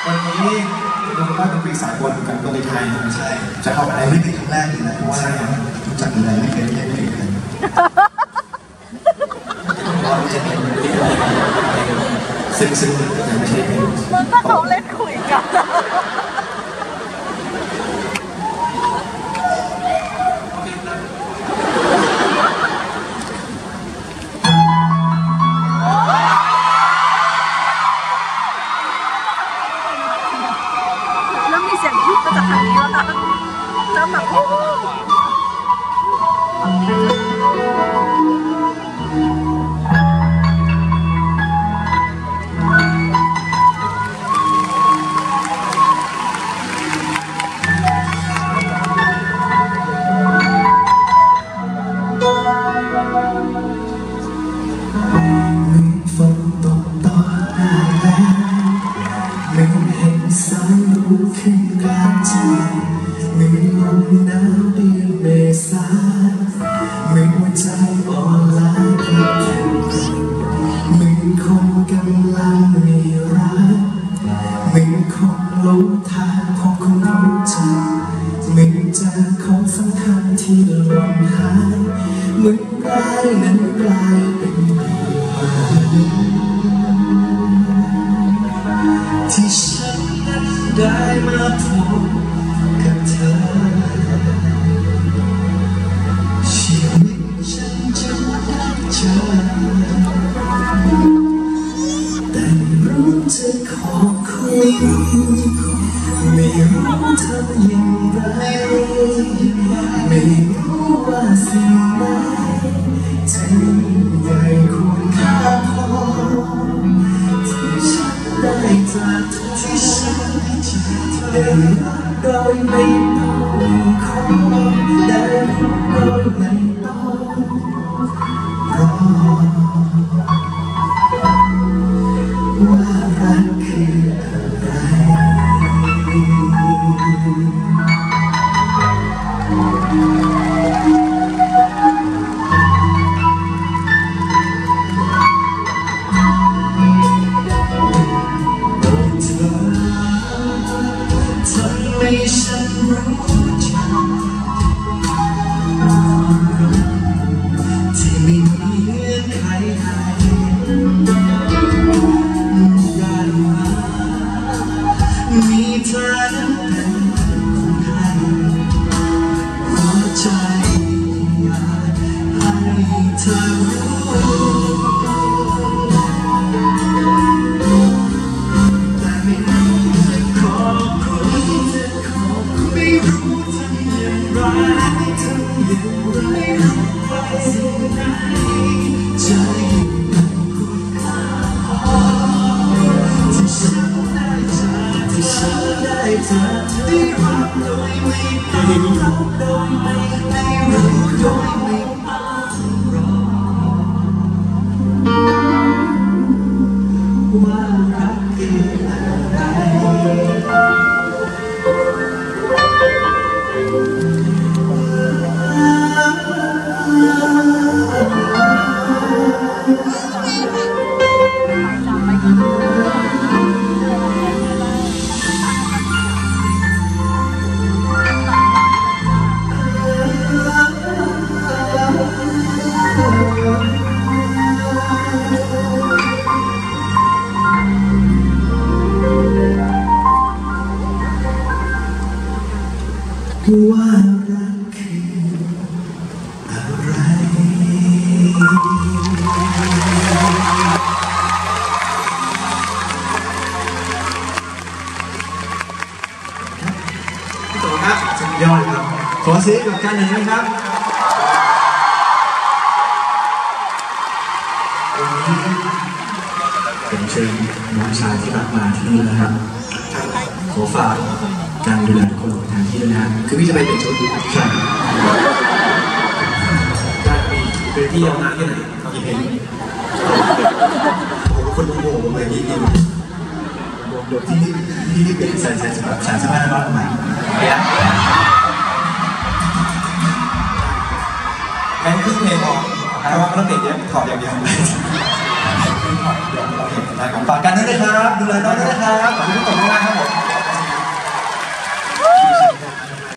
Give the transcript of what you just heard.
วันนี้ดูว่าเป็นปีสากลกับดนตรีไทยใช่จะเข้าไปไม่เป็นครั้งแรกเลยนะเพราะว่ารู้จักอะไรไม่เคยไม่เคยกันรอจะเป็นซึ่งไม่ใช่เป็นมันก็ต้องเล่นคุยกันแล้วมีเสียงยุบมาจากทางนี้แล้วนะแล้วแบบขึ้นกลางใจเหมือนลมหนาวเดือนเมษาเหมือนหัวใจอ่อนล้าเพียงแค่เหมือนคนกำลังมีรักเหมือนคนหลงทางพอคนรู้จักเหมือนเจอของสำคัญที่หล่นหายเหมือนร้ายนั้นกลายเป็นดีที่ฉันนั้นได้มาพบกับเธอชีวิตฉันจะได้เจอแต่รู้จะขอคุยไม่รู้ทำอย่างไรไม่รู้ว่าสิ่งไหนจะยิ่งใหญ่ควรค่าพอที่ฉันได้จากที่ฉันได้รักโดยไม่ต้องขอได้รู้โดยไม่ต้องรอว่ารักคืออะไรฉันรู้จักที่ไม่มีเงื่อนไขใดได้มามีเธอนั้นเป็นคนไทยหัวใจอยากให้เธอรู้แต่ไม่ขอบคุณไม่รู้ทำอย่างไรทำอย่างไรรู้ว่าสิ่งไหนจะยิ่งใหญ่คุณค่าพอที่ฉันได้เจอที่ฉันได้เจอได้รักโดยไม่ต้องรับโดยไม่รู้โดยไม่ต้องรอว่ารักคืออะไรว่ารักคืออะไรพี่โตครับสุดยอดครับขอเสียงกับการหนึ่งนะครับวันนี้ผมเชิญน้องชายที่รักมาที่นี่นะครับขอฝากการดูแลทุกคนของทางที่ด้วยนะคือพี่จะไปเป็นชุดใช่การมีพื้นที่ยาวนานแค่ไหนกี่เพลงผมคนดูโง่ผมเลยยี่กินโดดที่เป็นใส่สภาพบ้านใหม่แม้ครึ่งเพลงออกเพราะว่าเราเด็กเยอะถอดอย่างเดียวฝากกันด้วยนะครับดูแลน้องด้วยนะครับขอบคุณทุกคน